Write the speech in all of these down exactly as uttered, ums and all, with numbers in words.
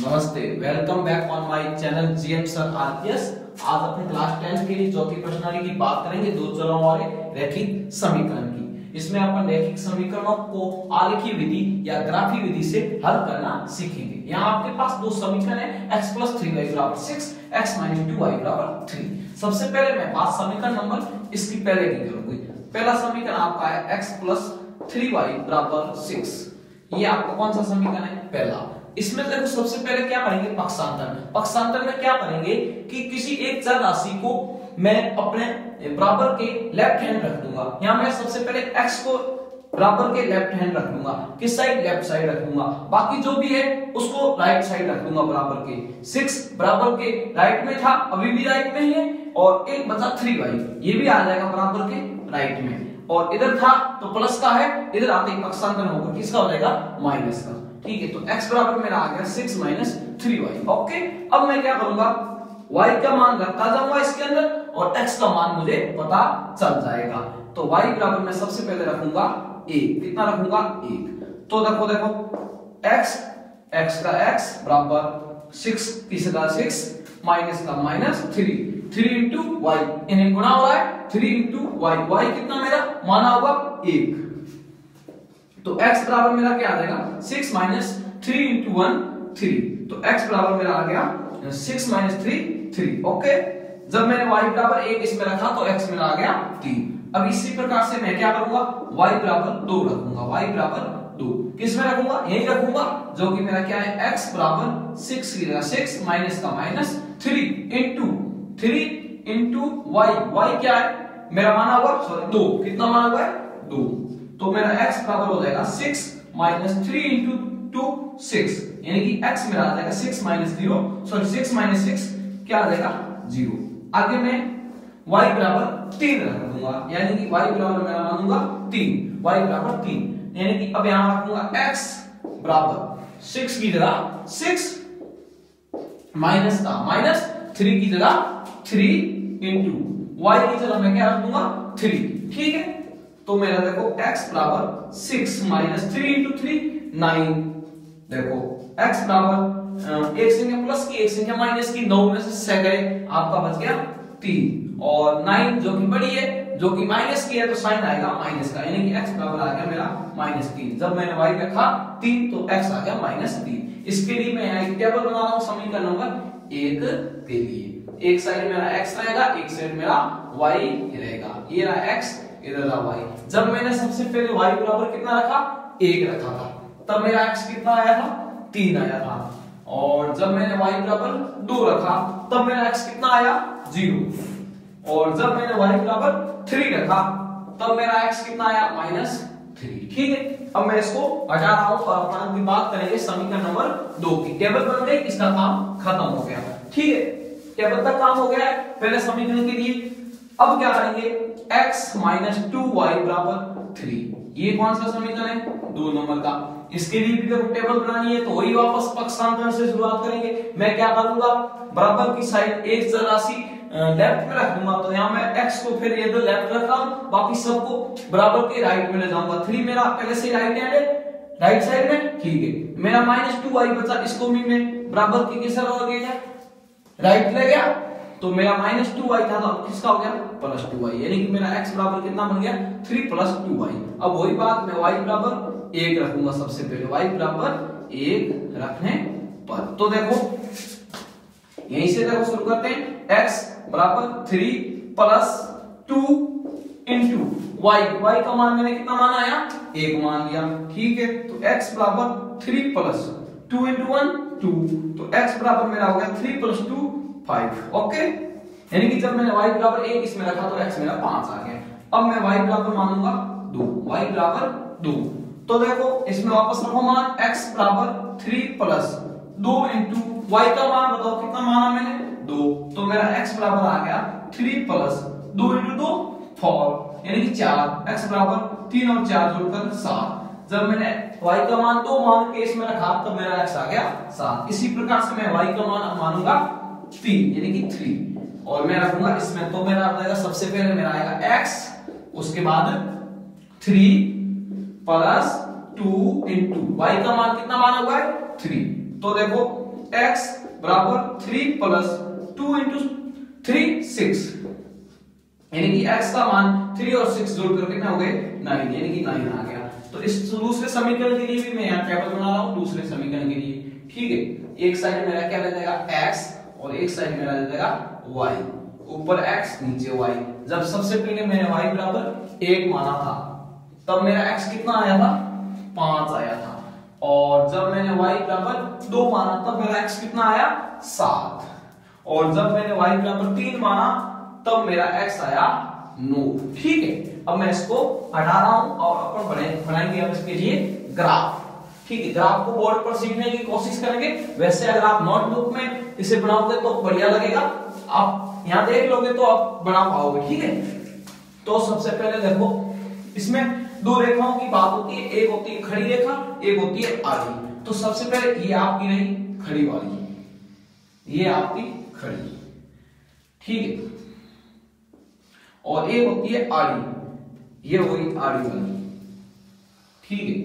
नमस्ते, welcome back on my channel GM sir RPS. आज अपने क्लास टेंथ के लिए चौथी प्रश्नावली की बात करेंगे, दो चरों वाले रैखिक समीकरण की। इसमें अपन रैखिक समीकरणों को आलेखीय विधि या ग्राफीय विधि से हल करना सीखेंगे। यहाँ आपके पास दो समीकरण है, x प्लस थ्री वाई बराबर six, x minus two y बराबर थ्री। सबसे पहले मैं बात समीकरण नंबर इसकी पहले की करूंगी। पहला समीकरण आपका है x प्लस थ्री वाई बराबर सिक्स। ये आपका कौन सा समीकरण है? पहला। इसमें देखो सबसे पहले क्या करेंगे? पक्षांतर। पक्षांतर में क्या करेंगे कि किसी एक चर राशि को मैं अपने बराबर के लेफ्ट हैंड रख दूंगा। यहां मैं सबसे पहले x को बराबर के लेफ्ट हैंड रख दूंगा। किस साइड? लेफ्ट साइड रख दूंगा। बाकी जो भी है उसको राइट साइड रख दूंगा बराबर के। सिक्स बराबर के राइट में था, अभी भी राइट में ही है, और एक बचा थ्री वाई, ये भी आ जाएगा बराबर के राइट में। और इधर था तो प्लस का है, इधर आते ही पक्षांतर होकर किसका हो जाएगा? माइनस का। ठीक है, तो x बराबर मेरा आ गया six minus three y. Okay, अब मैं क्या करूंगा? y का मान रखता जाऊंगा इसके अंदर और x का मान मुझे पता चल जाएगा। तो y बराबर मैं सबसे पहले रखूंगा एक। कितना रखूंगा? एक। तो देखो देखो x x का x बराबर सिक्स की जगह सिक्स माइनस का minus three, three into y, इन्हें गुणा हो रहा है, थ्री इंटू वाई। वाई कितना मेरा माना होगा? एक। तो x बराबर मेरा क्या आ जाएगा? Six minus three into one, three. तो x बराबर मेरा आ गया six minus three, three. Okay, जब मैंने y बराबर एक इसमें रखा तो x मेरा आ गया तीन। अब इसी प्रकार से मैं क्या करूंगा? y बराबर दो रखूंगा। y बराबर दो किस में रखूंगा? यही रखूंगा, जो कि मेरा क्या है? x बराबर सिक्स की जगह सिक्स माइनस का minus three into three into y. Y क्या है मेरा? माना हुआ सॉरी दो। कितना माना हुआ है? दो। तो मेरा x बराबर हो जाएगा six minus three into two, six, यानी कि x मेरा आ जाएगा six minus zero, sorry six minus six क्या आ जाएगा? जीरो। आगे मैं y बराबर तीन रख दूंगा, यानी कि y बराबर मेरा मानूंगा तीन, y बराबर तीन, यानी कि अब यहां रखूंगा x बराबर सिक्स की जगह सिक्स माइनस का माइनस थ्री की जगह थ्री इंटू y की जगह मैं क्या रख दूंगा? थ्री। ठीक है, तो मेरा देखो x बराबर six minus three into three, nine. देखो x बराबर एक संख्या प्लस की एक संख्या माइनस की, नौ में से सेकंड आपका बच गया तीन, और नाइन जो कि बड़ी है, जो कि माइनस की है, तो साइन आएगा माइनस का, यानी कि x बराबर आ गया मेरा माइनस तीन। जब मैंने y रखा तीन तो x आ गया माइनस तीन। इसके लिए मैं यहाँ एक टेबल बना रहा हूँ समीकरण नंबर एक के लिए। एक साइड मेरा x रहेगा, एक साइड मेरा y रहेगा। ये रहा x, इधर रहा y। जब मैंने सबसे पहले y बराबर कितना रखा? एक रखा था, तब मेरा x कितना आया था? तीन आया था। और जब मैंने y बराबर दो रखा तब मेरा x कितना आया? जीरो। और जब मैंने y बराबर थ्री रखा तब मेरा x कितना आया? Minus three. ठीक है, अब मैं इसको हटा रहा हूं और अपना अभी बात करेंगे समीकरण नंबर दो की। टेबल बन गई, इसका काम खत्म हो गया। ठीक है, टेबल तक काम हो गया है पहले समीकरण के लिए। अब क्या करेंगे? x माइनस टू वाई बराबर थ्री। ये कौन सा समीकरण है? दो नंबर का। इसके लिए भी देखो टेबल बनानी है, तो वही वापस पक्षांतर से शुरुआत करेंगे। मैं क्या करूंगा? बराबर की साइड एक चर राशि लेफ्ट में रख दूंगा, तो यहाँ मैं x को फिर इधर लेफ्ट रख रहा हूं, बाकी सबको बराबर के राइट में ले जाऊंगा। थ्री मेरा पहले से राइट हैंड है, राइट साइड में। ठीक है, मेरा माइनस टू वाई बचा, इसको भी मैं बराबर के किस तरह गया? राइट ले गया, तो मेरा माइनस टू वाई था, तो किसका हो गया? प्लस टू वाई, यानी कि मेरा x बराबर कितना बन गया? Three plus two y. अब वही बात मैं y बराबर एक रखूंगा सबसे पहले, y बराबर एक रखने पर। तो देखो यहीं से देखो शुरू करते हैं। x बराबर three plus two into y. Y का मान मैंने कितना माना आया? एक मान लिया। ठीक है, तो x बराबर three plus two into one, two, तो x बराबर मेरा हो गया three plus two, five. Okay, यानी कि जब मैंने y बराबर एक इसमें रखा तो x मेरा पांच आ गया। अब मैं y बराबर मानूंगा दो, y बराबर दो। तो देखो इसमें वापस रखो मान, x बराबर थ्री प्लस दो इंटू y का मान बताओ कितना माना मैंने? दो। तो मेरा x बराबर आ गया थ्री प्लस दो इंटू दो, फोर, यानी कि चार। x बराबर तीन और चार जोड़कर सात। जब मैंने y का मान दो मान के इसमें रखा तो मेरा x आ गया सात। इसी प्रकार से मैं y का मान मानूंगा तीन, यानी कि थ्री, और मैं रखूंगा इसमें, तो मेरा आ जाएगा सबसे पहले मेरा आएगा x, उसके बाद three plus two into y का मान कितना माना हुआ है? थ्री। तो देखो एक्स बराबर three plus two into three six, यानी कि x का मान थ्री और सिक्स जोड़कर कितना हो गए नाइन, यानी कि नाइन आ गया। तो इस दूसरे समीकरण के लिए भी मैं यहाँ टेबल बना रहा हूँ दूसरे समीकरण के लिए, ठीक है। एक साइड मेरा क्या रह जाएगा x और एक साइड मेरा रह जाएगा y, ऊपर x नीचे y। जब सबसे पहले मैंने y बराबर एक माना था तब मेरा x कितना आया था, पांच आया था, और जब मैंने y बराबर दो माना तब मेरा x कितना आया, सात, और जब मैंने y बराबर तीन माना तब मेरा x आया नौ, ठीक है। अब मैं इसको हटा रहा हूं और अपन बने बनाएंगे अब इसके लिए ग्राफ, ठीक है। ग्राफ को बोर्ड पर सीखने की कोशिश करेंगे, वैसे अगर आप नोटबुक में इसे बनाओगे तो बढ़िया लगेगा, आप यहां देख लोगे तो आप बना पाओगे, ठीक है। तो सबसे पहले देखो, इसमें दो रेखाओं की बात होती है, एक होती है खड़ी रेखा, एक होती है आड़ी। तो सबसे पहले ये आपकी रही खड़ी वाली, ये आपकी खड़ी, ठीक है, और एक होती है आड़ी, ये हुई आड़ी वाली, ठीक है।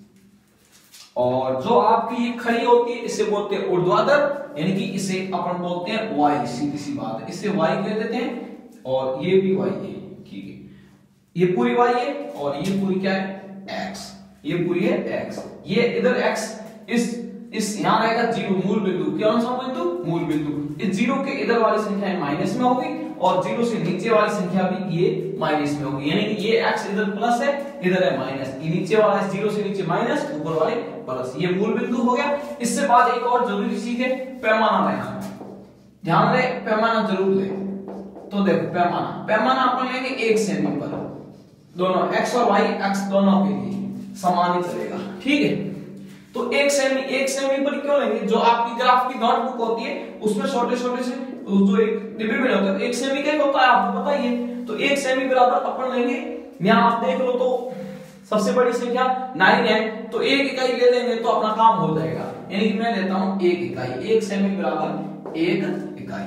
और जो आपकी ये खड़ी होती है इसे बोलते हैं ऊर्ध्वाधर, यानी कि इसे अपन बोलते हैं वाई, सीधी सी बात है, इसे वाई कह देते हैं, और ये भी वाई है, ठीक है। ये पूरी वाई है और ये पूरी क्या है, एक्स, ये पूरी है एक्स, ये इधर एक्स, इस इस यहां रहेगा जीरो, मूल बिंदु, कौन सा बिंदु, मूल बिंदु। इस जीरो के इधर वाली संख्या माइनस में होगी और जीरो से नीचे वाली संख्या भी ये माइनस में होगी, यानी कि ये x इधर प्लस है, इधर है माइनस, ये नीचे वाला है जीरो से नीचे माइनस, ऊपर वाले प्लस, ये मूल बिंदु हो गया। इससे बाद एक और जरूरी चीज है, पैमाना लेना, ध्यान रहे पैमाना जरूर ले। तो देखो पैमाना, पैमाना अपन लेंगे एक सेमी पर, दोनों x और y, x दोनों के लिए समान ही चलेगा, ठीक है। तो एक सेमी, एक सेमी पर क्यों लेंगे, जो आपकी ग्राफ की नोटबुक होती है उसमें छोटे छोटे से जो एक डिब्बे में होता है, एक सेमी क्या होता है आपको पता ही है। तो एक सेमी बराबर अपन लेंगे, यहाँ आप देख लो तो सबसे बड़ी संख्या नाइन है, तो एक इकाई ले लेंगे तो अपना काम हो जाएगा, यानी कि मैं लेता हूं एक इकाई, एक सेमी बराबर एक इकाई।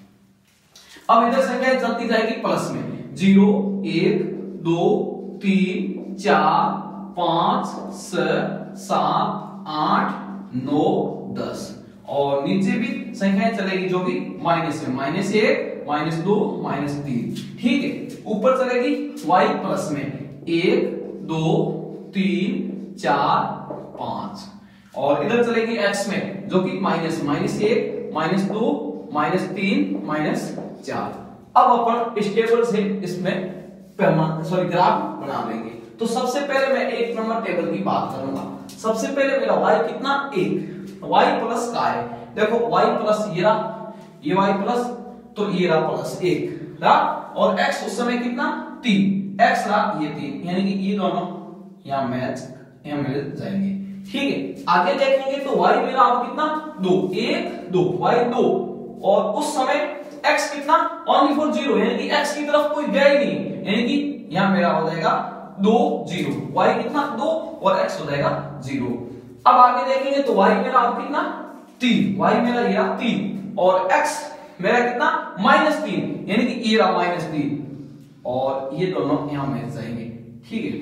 अब इधर संख्या चलती जाएगी प्लस में, जीरो, एक, दो, तीन, चार, पांच, छह, सात, आठ, नौ, दस, और नीचे भी संख्याएं चलेगी जो कि माइनस में, माइनस एक, माइनस दो, माइनस तीन, ठीक है। ऊपर चलेगी y प्लस में, एक, दो, तीन, चार, पांच, और इधर चलेगी x में जो कि माइनस, माइनस एक, माइनस दो, माइनस तीन, माइनस चार। अब अपन इस टेबल से इसमें पैमाना सॉरी ग्राफ बना लेंगे। तो सबसे पहले मैं एक नंबर टेबल की बात करूंगा। सबसे पहले मेरा y कितना, एक, y प्लस का है, देखो y प्लस ये रहा, ये y प्लस, तो ये रहा प्लस एक रहा, और x उस समय कितना, तीन, x रहा ये तीन, यानी कि ये दोनों यहां मैच यहां मिल जाएंगे, ठीक है। आगे देखेंगे तो y मेरा अब कितना, दो, एक, दो, y दो, और उस समय x कितना, ओनली फॉर जीरो, यानी कि x की तरफ कोई गया ही नहीं, यानी कि यहां मेरा हो जाएगा दो, जीरो, y कितना, दो, और x हो जाएगा जीरो। अब आगे देखेंगे तो y मेरा अब कितना, तीन, y मेरा ये रहा तीन, और x मेरा कितना, माइनस तीन, यानी कि ये रहा माइनस तीन, और ये दोनों यहां मिल जाएंगे, ठीक है,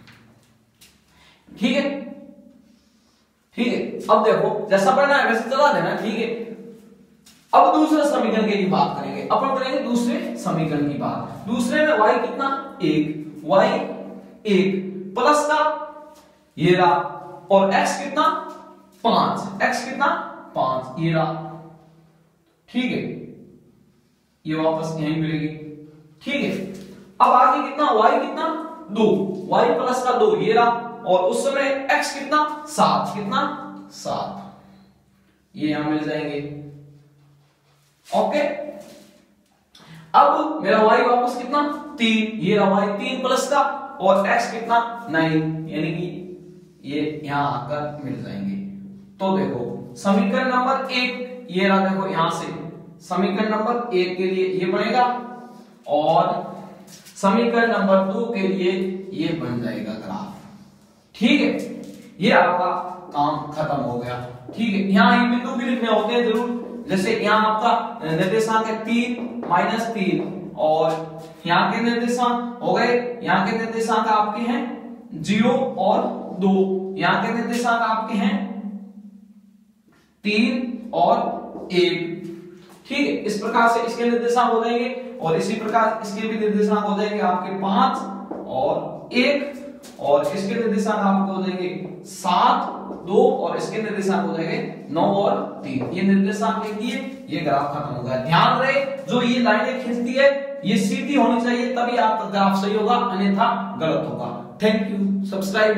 ठीक है, ठीक है। अब देखो जैसा पढ़ना है वैसे चला देना, ठीक है। अब दूसरे समीकरण की बात करेंगे, अपन करेंगे दूसरे समीकरण की बात। दूसरे में y कितना, एक, y एक प्लस का ये रहा, और x कितना, पांच, x कितना, पांच, ये रहा, ठीक है, ये वापस यहीं मिलेगी, ठीक है। अब आगे कितना, y कितना, दो, y प्लस का दो, ये रहा, और उस समय x कितना, सात, कितना, सात, ये यहां मिल जाएंगे, ओके। अब मेरा y वापस कितना, तीन, ये रहा y तीन प्लस का, और x कितना, नाइन, यानी कि ये यहां आकर मिल जाएंगे। तो देखो समीकरण नंबर एक ये रहा, देखो यहां से समीकरण नंबर एक के लिए ये बनेगा, और समीकरण नंबर दो के लिए ये बन जाएगा ग्राफ, ठीक है। ये आपका काम खत्म हो गया, ठीक है। यहां ये बिंदु भी लिखने होते हैं जरूर, जैसे यहां आपका निर्देशांक है तीन, माइनस तीन, और यहाँ के निर्देशांक हो गए, यहाँ के निर्देशांक आपके हैं जीरो और दो, यहाँ के निर्देशांक आपके हैं तीन और एक। ठीक है, इस प्रकार से इसके निर्देशांक हो जाएंगे और इसी प्रकार इसके भी निर्देशांक हो जाएंगे आपके पांच और एक, और इसके निर्देशांक आपको हो जाएंगे सात, दो, और इसके निर्देशांक हो जाएंगे नौ और तीन। ये निर्देशांक लिखिए, ये ग्राफ खत्म होगा। ध्यान रहे जो ये लाइनें खींचती है ये सीधी होनी चाहिए, तभी आपका ग्राफ सही होगा, अन्यथा गलत होगा। Thank you. सब्सक्राइब